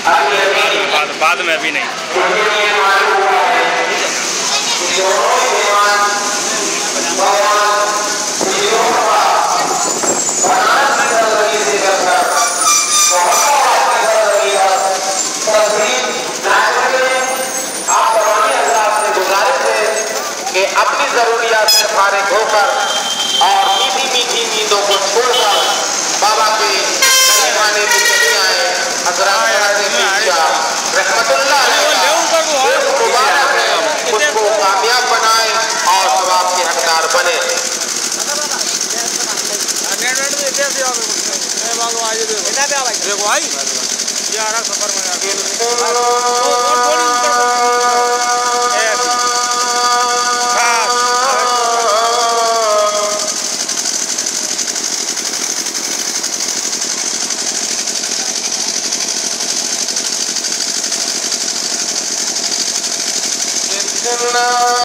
बाद में अभी नहीं। अपनी जरूरियात से फारिग होकर और मीठी मीठी नींदों को छोड़कर बाबा के करीमाने में चले आए। हज़रत रहमतुल्लाह मुबारक है, उसको कामयाब बनाए और सवाब के हकदार बने।